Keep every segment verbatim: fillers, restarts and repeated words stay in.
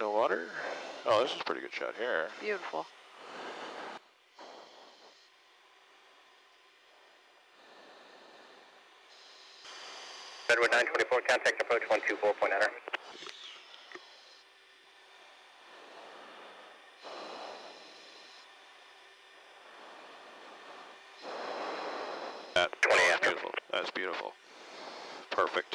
no water. Oh, this is a pretty good shot here. Beautiful. Redwood nine twenty-four, contact approach one two four point nine. That, oh, that's beautiful. That's beautiful. Perfect.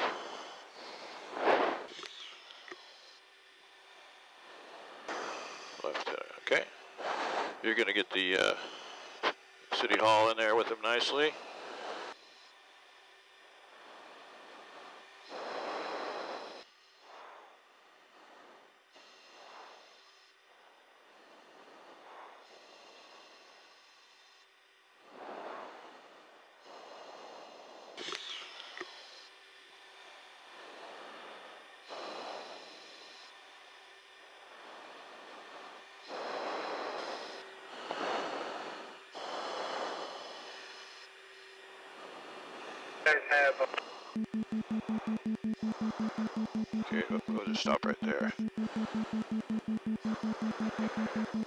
Left, uh, okay. You're going to get the uh, City Hall in there with him nicely. Okay, we'll just stop right there.